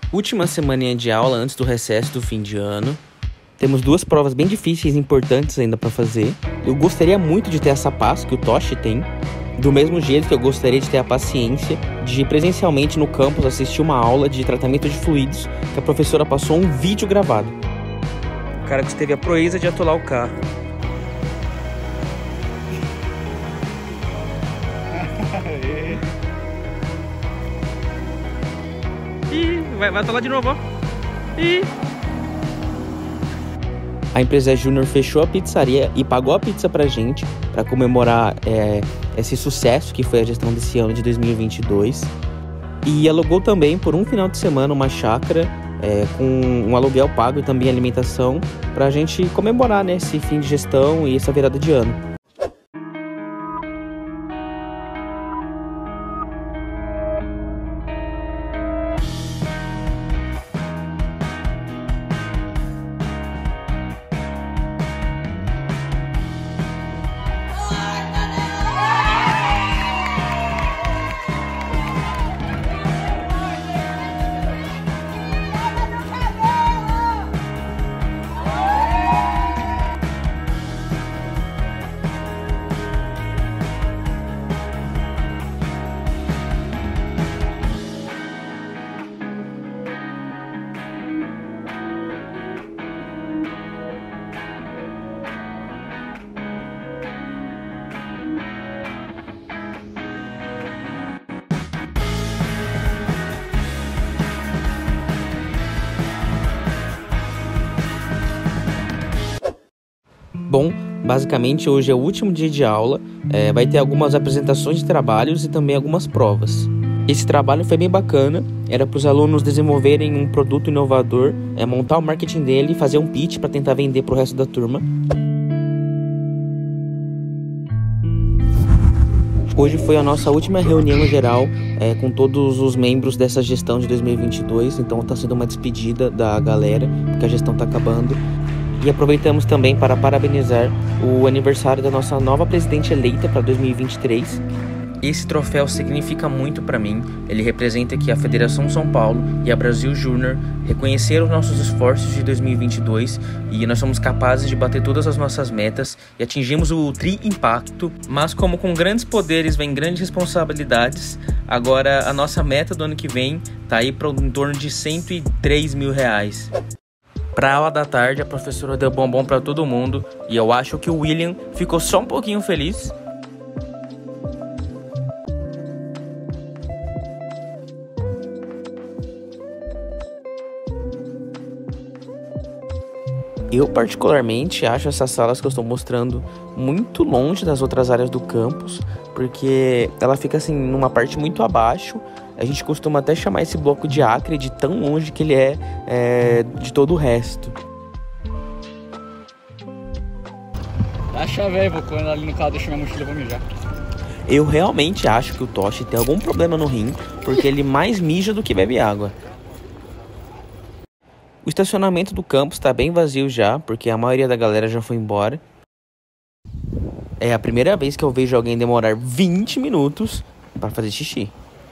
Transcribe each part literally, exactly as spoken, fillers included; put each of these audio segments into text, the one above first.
Última semaninha de aula antes do recesso do fim de ano. Temos duas provas bem difíceis e importantes ainda para fazer. Eu gostaria muito de ter essa paz que o Toshi tem. Do mesmo jeito que eu gostaria de ter a paciência de ir presencialmente no campus assistir uma aula de tratamento de fluidos que a professora passou um vídeo gravado. O cara que teve a proeza de atolar o carro. Ih, vai, vai atolar de novo, ó. Ih. A empresa Júnior fechou a pizzaria e pagou a pizza pra gente para comemorar é, esse sucesso que foi a gestão desse ano de dois mil e vinte e dois. E alugou também por um final de semana uma chácara é, com um aluguel pago e também alimentação pra gente comemorar, né, esse fim de gestão e essa virada de ano. Bom, basicamente hoje é o último dia de aula, é, vai ter algumas apresentações de trabalhos e também algumas provas. Esse trabalho foi bem bacana, era para os alunos desenvolverem um produto inovador, é, montar o marketing dele e fazer um pitch para tentar vender para o resto da turma. Hoje foi a nossa última reunião geral é, com todos os membros dessa gestão de dois mil e vinte e dois, então está sendo uma despedida da galera, porque a gestão está acabando. E aproveitamos também para parabenizar o aniversário da nossa nova presidente eleita para dois mil e vinte e três. Esse troféu significa muito para mim. Ele representa que a Federação São Paulo e a Brasil Júnior reconheceram os nossos esforços de dois mil e vinte e dois e nós somos capazes de bater todas as nossas metas e atingimos o tri-impacto. Mas como com grandes poderes vem grandes responsabilidades, agora a nossa meta do ano que vem está aí para em torno de cento e três mil reais. Para a aula da tarde, a professora deu bombom para todo mundo e eu acho que o William ficou só um pouquinho feliz. Eu particularmente acho essas salas que eu estou mostrando muito longe das outras áreas do campus, porque ela fica assim numa parte muito abaixo. A gente costuma até chamar esse bloco de Acre de tão longe que ele é, é de todo o resto. Dá a chave aí, vou correr ali no carro, deixa minha mochila e vou mijar. Eu realmente acho que o Toshi tem algum problema no rim, porque ele mais mija do que bebe água. O estacionamento do campus está bem vazio já, porque a maioria da galera já foi embora. É a primeira vez que eu vejo alguém demorar vinte minutos para fazer xixi.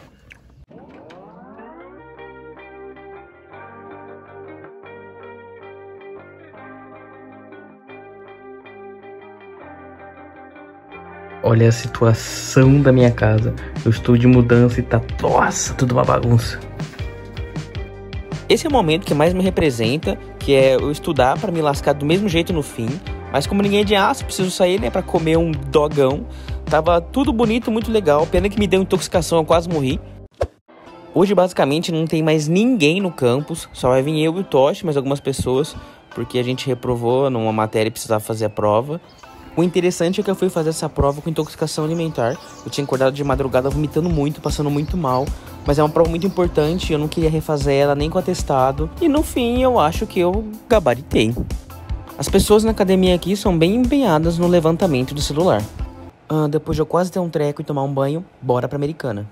Olha a situação da minha casa. Eu estou de mudança e tá, nossa, tudo uma bagunça. Esse é o momento que mais me representa, que é eu estudar para me lascar do mesmo jeito no fim. Mas como ninguém é de aço, preciso sair, né, para comer um dogão. Tava tudo bonito, muito legal. Pena que me deu intoxicação, eu quase morri. Hoje basicamente não tem mais ninguém no campus. Só vai vir eu e o Toshi, mais algumas pessoas, porque a gente reprovou numa matéria e precisava fazer a prova. O interessante é que eu fui fazer essa prova com intoxicação alimentar. Eu tinha acordado de madrugada vomitando muito, passando muito mal. Mas é uma prova muito importante, eu não queria refazer ela nem com atestado. E no fim eu acho que eu gabaritei. As pessoas na academia aqui são bem empenhadas no levantamento do celular. Ah, depois de eu quase ter um treco e tomar um banho, bora pra Americana.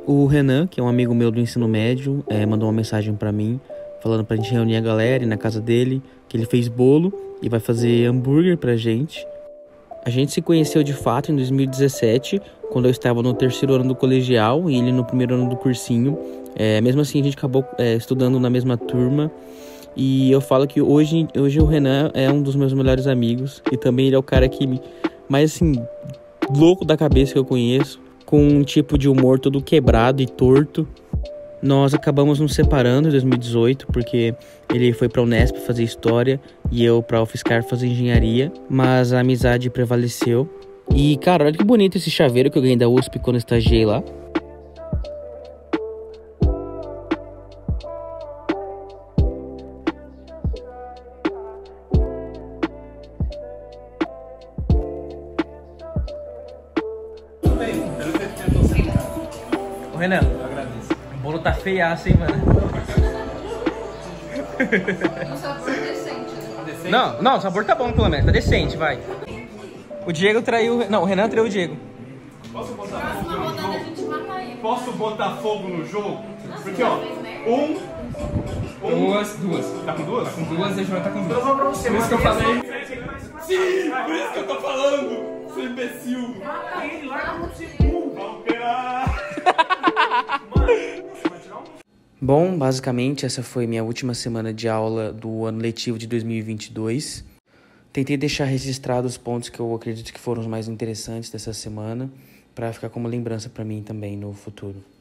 O Renan, que é um amigo meu do ensino médio, é, mandou uma mensagem pra mim, falando pra gente reunir a galera e ir na casa dele, que ele fez bolo e vai fazer hambúrguer pra gente. A gente se conheceu de fato em dois mil e dezessete, quando eu estava no terceiro ano do colegial e ele no primeiro ano do cursinho. É, mesmo assim, a gente acabou é, estudando na mesma turma. E eu falo que hoje, hoje o Renan é um dos meus melhores amigos. E também ele é o cara que me, mais assim, louco da cabeça que eu conheço. Com um tipo de humor todo quebrado e torto. Nós acabamos nos separando em dois mil e dezoito, porque ele foi para a Unesp fazer História e eu para a UFSCar fazer Engenharia, mas a amizade prevaleceu. E, cara, olha que bonito esse chaveiro que eu ganhei da U S P quando eu estagiei lá. Ô, Renan, o bolo tá feiaço, hein, mano? Um sabor decente, né? Não, não, o sabor tá bom pelo menos, tá decente, vai. O Diego traiu... Não, o Renan traiu o Diego. Posso botar fogo no jogo? A gente mata ele. Posso botar fogo no jogo? Porque, ó, um... um Duas, duas. Tá com duas? Tá com duas, deixa eu ver, tá com duas. Eu vou pra você, Por isso que eu falei. Sim, por isso que eu tô falando, seu imbecil. Mata ele, larga no segundo. Vamos pegar. Bom, basicamente essa foi minha última semana de aula do ano letivo de dois mil e vinte e dois. Tentei deixar registrados os pontos que eu acredito que foram os mais interessantes dessa semana, para ficar como lembrança para mim também no futuro.